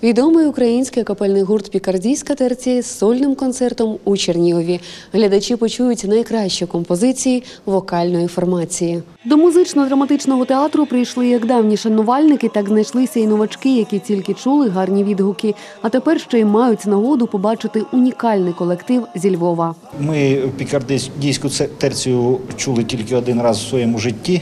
Відомий український капельний гурт «Пікардійська терція» з сольним концертом у Чернігові. Глядачі почують найкращі композиції вокальної формації. До музично-драматичного театру прийшли як давні шанувальники, так знайшлися і новачки, які тільки чули гарні відгуки. А тепер ще й мають нагоду побачити унікальний колектив зі Львова. Ми «Пікардійську терцію» чули тільки один раз у своєму житті.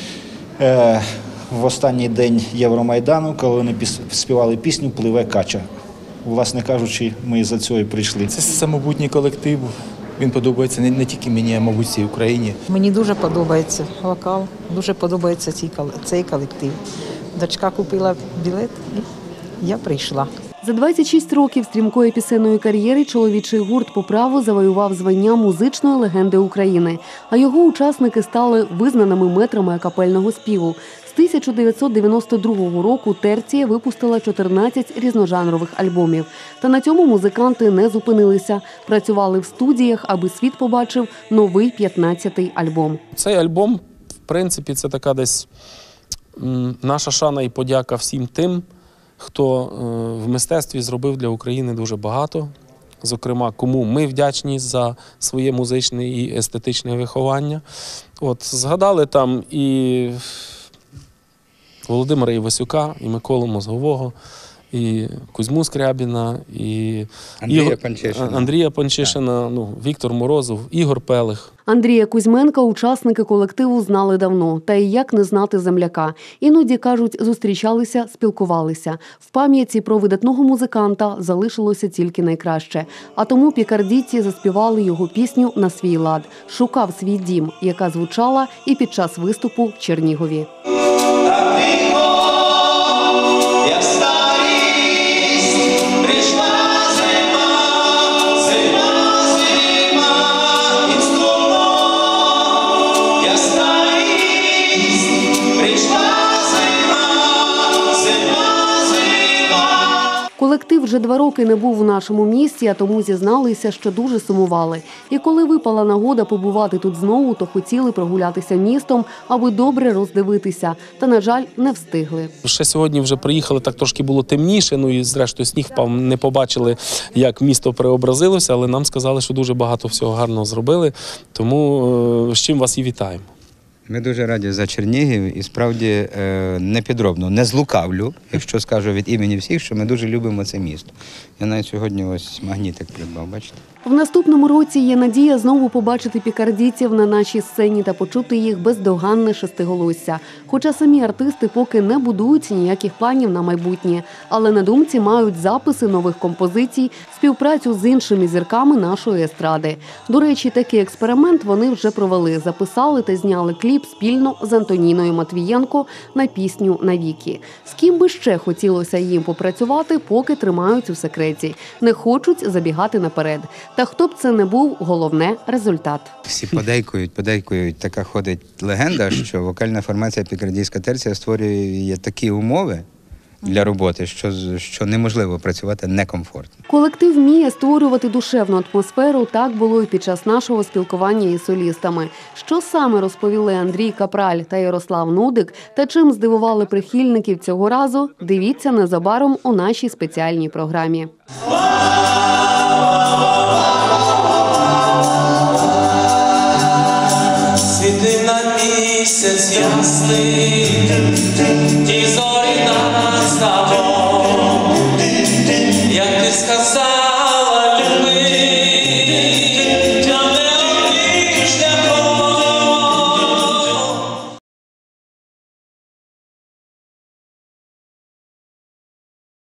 В останній день Євромайдану, коли вони співали пісню «Пливе кача». Власне кажучи, ми за цього і прийшли. Це самобутній колектив. Він подобається не тільки мені, а мабуть, всій Україні. Мені дуже подобається вокал, дуже подобається цей колектив. Дочка купила білет і я прийшла. За 26 років стрімкої пісенної кар'єри чоловічий гурт по праву завоював звання музичної легенди України, а його учасники стали визнаними метрами акапельного співу. З 1992 року терція випустила 14 різножанрових альбомів. Та на цьому музиканти не зупинилися. Працювали в студіях, аби світ побачив новий 15-й альбом. Цей альбом, в принципі, це така десь наша шана і подяка всім тим, хто в мистецтві зробив для України дуже багато. Зокрема, кому ми вдячні за своє музичне і естетичне виховання. Згадали там і Володимира Івасюка, і Миколу Мозгового, і Кузьму Скрябіна, і Андрія Панчишина, Віктор Морозов, Ігор Пелих. Андрія Кузьменка учасники колективу знали давно. Та й як не знати земляка. Іноді, кажуть, зустрічалися, спілкувалися. В пам'яті про видатного музиканта залишилося тільки найкраще. А тому пікардійці заспівали його пісню на свій лад «Шукав свій дім», яка звучала і під час виступу в Чернігові. Колектив вже 2 роки не був у нашому місті, а тому зізналися, що дуже сумували. І коли випала нагода побувати тут знову, то хотіли прогулятися містом, аби добре роздивитися. Та, на жаль, не встигли. Ще сьогодні вже приїхали, так трошки було темніше, і зрештою сніг впав, не побачили, як місто преобразилося, але нам сказали, що дуже багато всього гарного зробили, тому з чим вас і вітаємо. Ми дуже раді за Чернігів і справді не підробно, не злукавлю, якщо скажу від імені всіх, що ми дуже любимо це місто. Я навіть сьогодні ось магнітик придбав, бачите? В наступному році є надія знову побачити пікардійців на нашій сцені та почути їх бездоганне шестиголосся. Хоча самі артисти поки не будують ніяких планів на майбутнє. Але на думці мають записи нових композицій, співпрацю з іншими зірками нашої естради. До речі, такий експеримент вони вже провели. Записали та зняли кліп спільно з Антоніною Матвієнко на пісню «Навіки». З ким би ще хотілося їм попрацювати, поки тримають у секреті. Не хочуть забігати наперед. Та хто б це не був, головне – результат. Всі подейкують. Така ходить легенда, що вокальна формація «Пікардійська терція» створює такі умови для роботи, що неможливо працювати некомфортно. Колектив вміє створювати душевну атмосферу, так було і під час нашого спілкування із солістами. Що саме розповіли Андрій Капраль та Ярослав Нудик, та чим здивували прихильників цього разу, дивіться незабаром у нашій спеціальній програмі. Світи на місяць ясний, ті